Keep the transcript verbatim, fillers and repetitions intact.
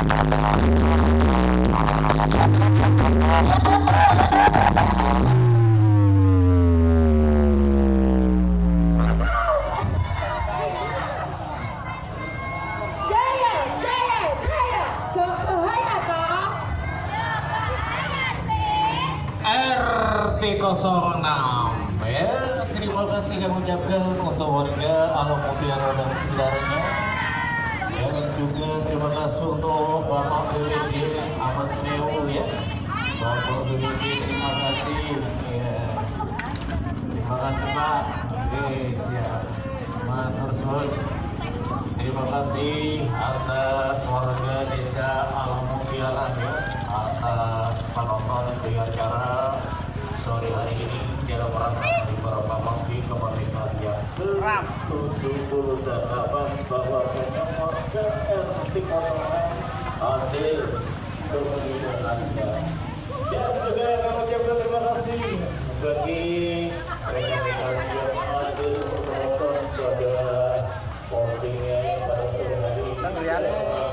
nol enam ya, terima kasih kami ucapkan untuk warga Alam Mutiara dan sekitarnya ya, dan juga terima kasih untuk Bapak B W D Ahmad Sewu ya, Bapak B W D terima kasih ya, terima kasih Pak. Oke siap, matur terima kasih atas warga desa Alam Mutiara ya, atas penonton di acara sore hari ini dalam rangka beberapa bakti kemerdekaan yang ke tujuh puluh delapan bahwasanya warga R T nol enam hadir kepemimpinannya. Dan juga kami ucapkan terima kasih bagi rekan-rekan yang hadir menonton pada postingnya pada sore hari ini.